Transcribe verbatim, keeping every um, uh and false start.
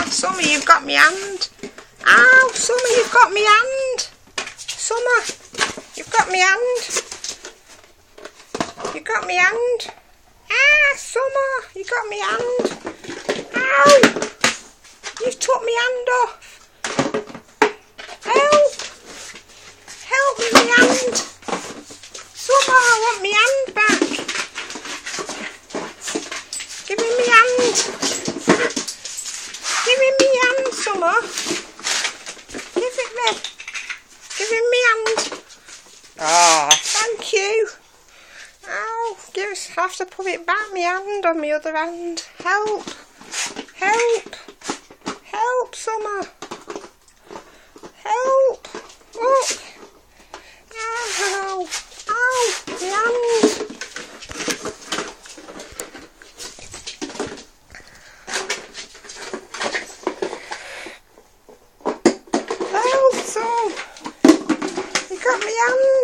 Summer, you've got me hand. Ow, Summer, you've got me hand. Summer, you've got me hand. You've got me hand. Ah, Summer, you got me hand. Ow, you've took me hand off. Help, help me, me hand. Summer, I want me hand back. Give me me hand. Give me me hand, Summer. Give it me. Give me me hand. Ah, oh, thank you. Ow, give us, have to put it back, my hand on my other hand. Help. Help. Help, Summer. Help. Look. Ow. Ow, my hand. Help, Sum. You got my hand.